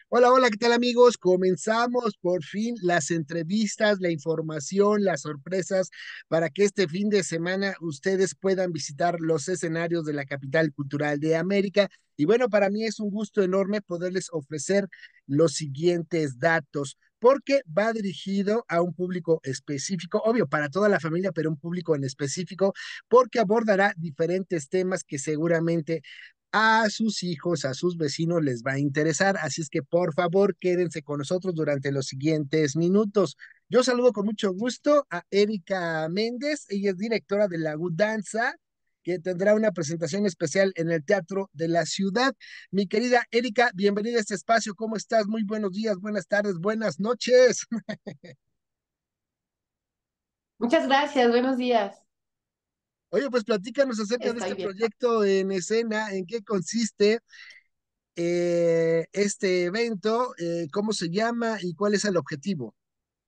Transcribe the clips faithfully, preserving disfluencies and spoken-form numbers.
Hola, hola, ¿qué tal amigos? Comenzamos por fin las entrevistas, la información, las sorpresas para que este fin de semana ustedes puedan visitar los escenarios de la capital cultural de América. Y bueno, para mí es un gusto enorme poderles ofrecer los siguientes datos, porque va dirigido a un público específico, obvio, para toda la familia, pero un público en específico, porque abordará diferentes temas que seguramente a sus hijos, a sus vecinos les va a interesar. Así es que por favor quédense con nosotros durante los siguientes minutos. Yo saludo con mucho gusto a Erika Méndez, ella es directora de la Danza, que tendrá una presentación especial en el Teatro de la Ciudad. Mi querida Erika, bienvenida a este espacio. ¿Cómo estás? Muy buenos días, buenas tardes, buenas noches. Muchas gracias, buenos días. Oye, pues platícanos acerca de Estoy este bien. proyecto en escena, en qué consiste eh, este evento, eh, cómo se llama y cuál es el objetivo.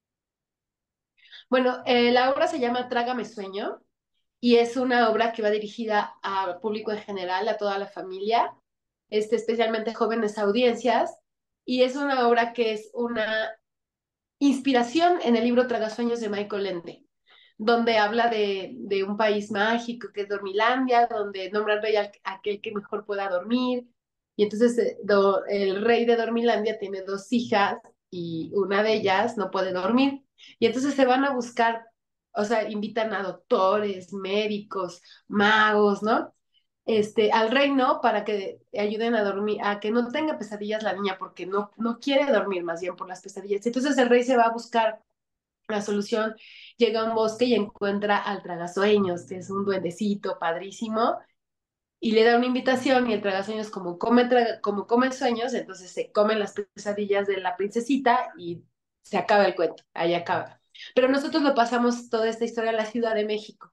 Bueno, eh, la obra se llama Trágame Sueño y es una obra que va dirigida al público en general, a toda la familia, este, especialmente jóvenes audiencias, y es una obra que es una inspiración en el libro Tragasueños de Michael Ende, donde habla de, de un país mágico que es Dormilandia, donde nombran rey al, aquel que mejor pueda dormir. Y entonces eh, do, el rey de Dormilandia tiene dos hijas y una de ellas no puede dormir. Y entonces se van a buscar, o sea, invitan a doctores, médicos, magos, ¿no? Este, al reino para que ayuden a dormir, a que no tenga pesadillas la niña, porque no, no quiere dormir más bien por las pesadillas. Entonces el rey se va a buscar la solución, llega a un bosque y encuentra al tragasueños, que es un duendecito padrísimo, y le da una invitación y el tragasueños como come, traga, como come sueños, entonces se comen las pesadillas de la princesita y se acaba el cuento, ahí acaba. Pero nosotros lo pasamos toda esta historia a la Ciudad de México.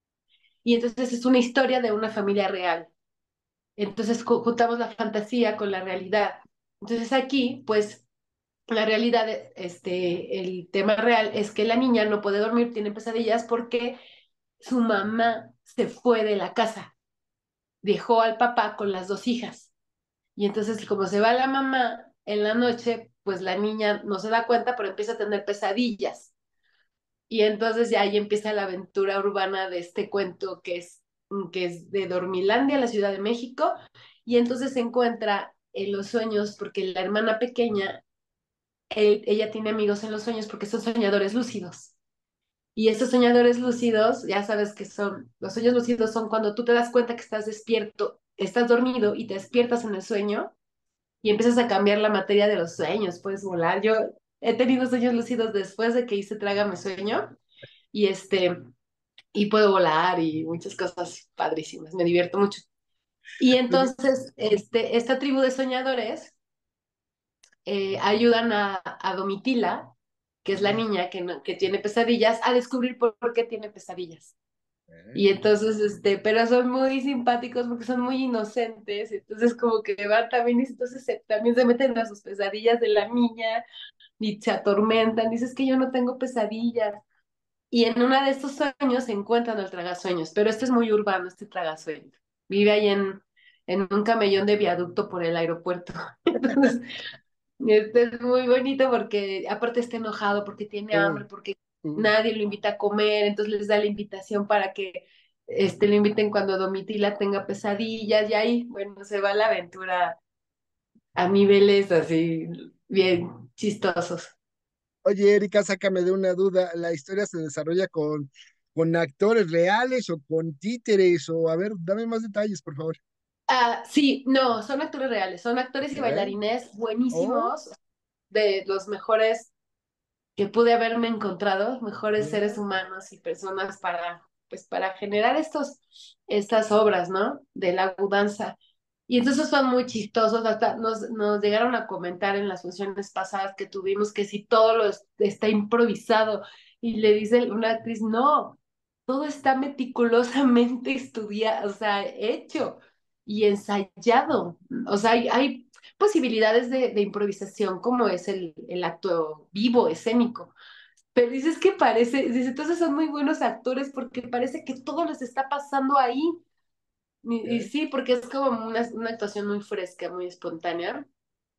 Y entonces es una historia de una familia real. Entonces juntamos la fantasía con la realidad. Entonces aquí, pues, la realidad, este, el tema real es que la niña no puede dormir, tiene pesadillas porque su mamá se fue de la casa, dejó al papá con las dos hijas. Y entonces, como se va la mamá en la noche, pues la niña no se da cuenta, pero empieza a tener pesadillas. Y entonces ya ahí empieza la aventura urbana de este cuento que es, que es de Dormilandia, la Ciudad de México. Y entonces se encuentra en los sueños porque la hermana pequeña, él- ella tiene amigos en los sueños porque son soñadores lúcidos. Y estos soñadores lúcidos, ya sabes que son, los sueños lúcidos son cuando tú te das cuenta que estás despierto, estás dormido y te despiertas en el sueño y empiezas a cambiar la materia de los sueños, puedes volar. Yo he tenido sueños lúcidos después de que hice Trágame Sueño y este, y puedo volar y muchas cosas padrísimas, me divierto mucho. Y Oye, entonces, este, esta tribu de soñadores eh, ayudan a, a Domitila, que es la ah, niña que, no- que tiene pesadillas, a descubrir por, por qué tiene pesadillas. Y ah, entonces, este, pero son muy simpáticos porque son muy inocentes, entonces como que van también, y entonces se- también se meten a sus pesadillas de la niña y se atormentan, dices que yo no tengo pesadillas. Y en uno de estos sueños se encuentran al tragasueños, pero este es muy urbano, este tragasueños. Vive ahí en, en un camellón de viaducto por el aeropuerto. Entonces, este es muy bonito porque aparte está enojado porque tiene hambre, uh, porque uh. nadie lo invita a comer, entonces les da la invitación para que este, lo inviten cuando Domitila tenga pesadillas y ahí, bueno, se va la aventura a niveles así bien chistosos. Oye, Erika, sácame de una duda. ¿La historia se desarrolla con, con actores reales o con títeres? O a ver, dame más detalles, por favor. Ah, sí, no, son actores reales, son actores y ¿Eh? bailarines Oh, buenísimos, de los mejores que pude haberme encontrado, mejores seres ya. humanos y personas para, pues, para generar estos, estas obras, ¿no? De la danza. Y entonces son muy chistosos, hasta nos, nos llegaron a comentar en las funciones pasadas que tuvimos que si todo lo es- está improvisado y le dice una actriz, no, todo está meticulosamente estudiado, o sea, hecho y ensayado. O sea, hay, hay posibilidades de, de improvisación como es el, el acto vivo, escénico. Pero dices que parece, dices, entonces son muy buenos actores porque parece que todo les está pasando ahí. Y, y ¿Eh? sí, porque es como una, una actuación muy fresca, muy espontánea.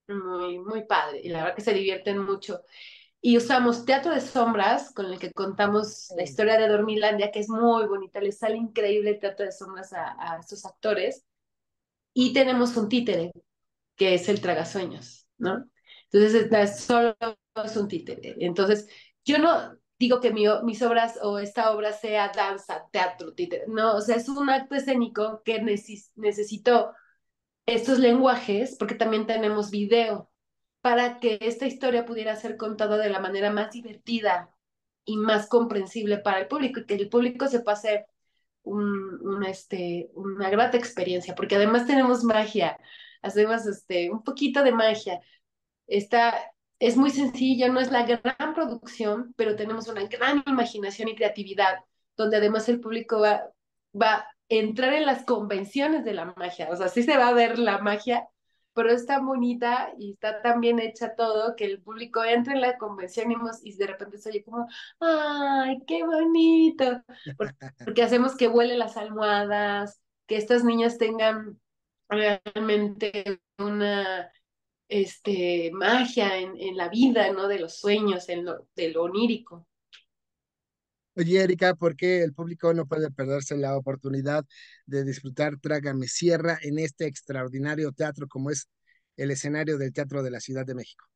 muy, muy padre. Y la verdad que se divierten mucho. Y usamos teatro de sombras, con el que contamos la historia de Dormilandia, que es muy bonita. Les sale increíble el teatro de sombras a, a estos actores. Y tenemos un títere, que es el tragasueños, ¿no? Entonces, está solo es un títere. Entonces, yo no digo que mi, mis obras o esta obra sea danza, teatro, títere. No, o sea, es un acto escénico que neces necesito estos lenguajes, porque también tenemos video, para que esta historia pudiera ser contada de la manera más divertida y más comprensible para el público, y que el público se pase un, un, este, una grata experiencia, porque además tenemos magia, hacemos este, un poquito de magia. Está, es muy sencillo, no es la gran producción, pero tenemos una gran imaginación y creatividad, donde además el público va, va a entrar en las convenciones de la magia. O sea, sí se va a ver la magia, pero es tan bonita y está tan bien hecha todo que el público entra en la convención y, y de repente se oye como, ¡ay, qué bonito! Porque, porque hacemos que vuelen las almohadas, que estas niñas tengan realmente una este, magia en, en la vida, ¿no? De los sueños, en lo, de lo onírico. Oye, Erika, ¿por qué el público no puede perderse la oportunidad de disfrutar Trágame Sierra en este extraordinario teatro como es el escenario del Teatro de la Ciudad de México?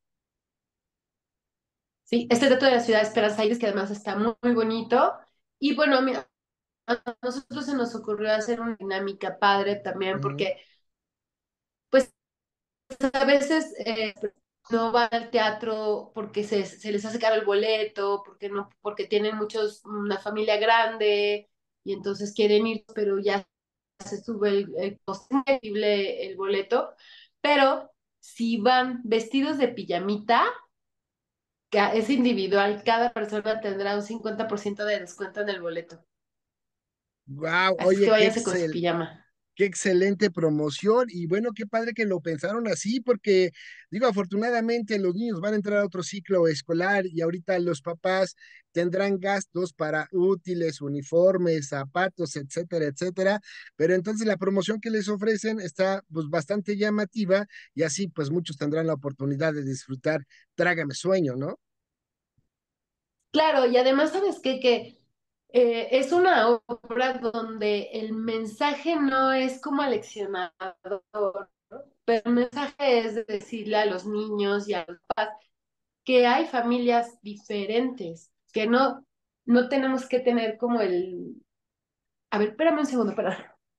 Sí, este reto de la ciudad de Esperanza Iris, que además está muy, muy bonito. Y bueno, a, mí- a nosotros se nos ocurrió hacer una dinámica padre también, Ujú. porque pues a veces eh, no van al teatro porque se, se les hace caro el boleto, porque no, porque tienen muchos, una familia grande y entonces quieren ir, pero ya se sube el, el costo increíble el boleto. Pero si van vestidos de pijamita, que es individual, cada persona tendrá un cincuenta por ciento de descuento en el boleto. Wow, Así es oye, que qué váyanse con su excel, pijama. qué excelente promoción y bueno, qué padre que lo pensaron así porque digo, afortunadamente los niños van a entrar a otro ciclo escolar y ahorita los papás tendrán gastos para útiles, uniformes, zapatos, etcétera, etcétera, pero entonces la promoción que les ofrecen está pues bastante llamativa y así pues muchos tendrán la oportunidad de disfrutar Trágame Sueño, ¿no? Claro, y además, ¿sabes qué? Que eh, es una obra donde el mensaje no es como aleccionador, ¿no? Pero el mensaje es de decirle a los niños y a los papás que hay familias diferentes, que no, no tenemos que tener como el... A ver, espérame un segundo, perdón.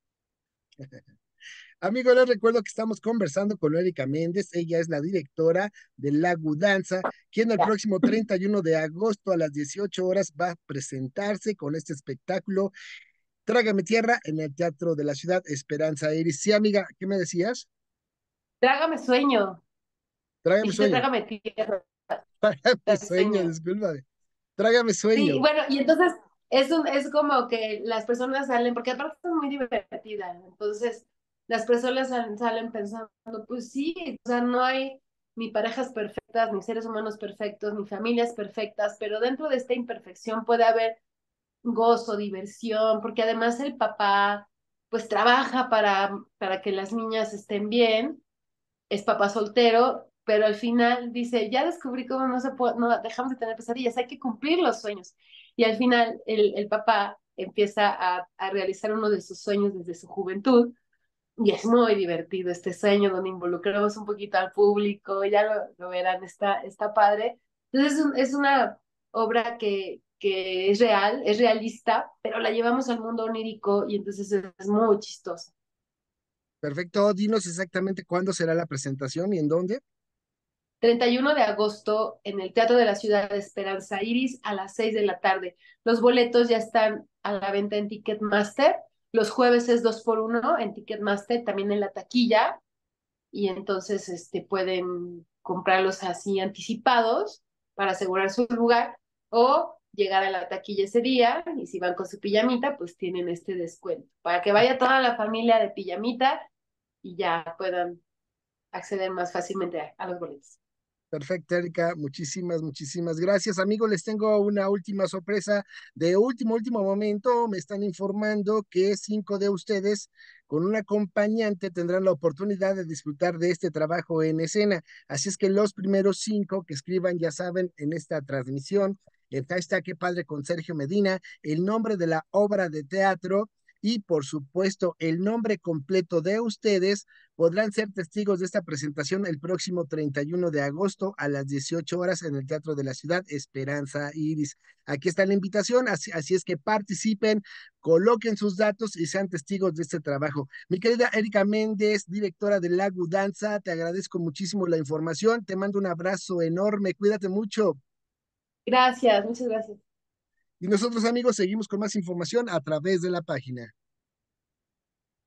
Amigos, les recuerdo que estamos conversando con Erika Méndez. Ella es la directora de La Gudanza, quien el Ya. próximo treinta y uno de agosto a las dieciocho horas va a presentarse con este espectáculo Trágame Tierra en el Teatro de la Ciudad Esperanza Iris. Sí, amiga, ¿qué me decías? Trágame sueño. Trágame Dijiste sueño. trágame tierra, Trágame sueño, sueño. discúlpame. Trágame Sí, sueño. bueno, y entonces es, un, es como que las personas salen, porque aparte es muy divertida, entonces las personas salen, salen pensando, pues sí, o sea, no hay ni parejas perfectas, ni seres humanos perfectos, ni familias perfectas, pero dentro de esta imperfección puede haber gozo, diversión, porque además el papá pues trabaja para, para que las niñas estén bien, es papá soltero, pero al final dice, ya descubrí cómo no se puede, no dejamos de tener pesadillas, hay que cumplir los sueños. Y al final el, el papá empieza a, a realizar uno de sus sueños desde su juventud, y es muy divertido este sueño donde involucramos un poquito al público, ya lo, lo verán, está, está padre. Entonces es, un, es una obra que, que es real, es realista, pero la llevamos al mundo onírico y entonces es, es muy chistosa. Perfecto, dinos exactamente cuándo será la presentación y en dónde. Treinta y uno de agosto en el Teatro de la Ciudad de Esperanza Iris a las seis de la tarde. Los boletos ya están a la venta en Ticketmaster. Los jueves es dos por uno en Ticketmaster, también en la taquilla. Y entonces este, pueden comprarlos así anticipados para asegurar su lugar o llegar a la taquilla ese día y si van con su pijamita, pues tienen este descuento para que vaya toda la familia de pijamita y ya puedan acceder más fácilmente a, a los boletos. Perfecto, Erika, muchísimas, muchísimas gracias. Amigos, les tengo una última sorpresa de último, último momento. Me están informando que cinco de ustedes con un acompañante tendrán la oportunidad de disfrutar de este trabajo en escena. Así es que los primeros cinco que escriban, ya saben, en esta transmisión, el hashtag Qué Padre con Sergio Medina, el nombre de la obra de teatro y, por supuesto, el nombre completo de ustedes podrán ser testigos de esta presentación el próximo treinta y uno de agosto a las dieciocho horas en el Teatro de la Ciudad, Esperanza Iris. Aquí está la invitación, así, así es que participen, coloquen sus datos y sean testigos de este trabajo. Mi querida Erika Méndez, directora de Lagu Danza, te agradezco muchísimo la información, te mando un abrazo enorme, cuídate mucho. Gracias, muchas gracias. Y nosotros, amigos, seguimos con más información a través de la página.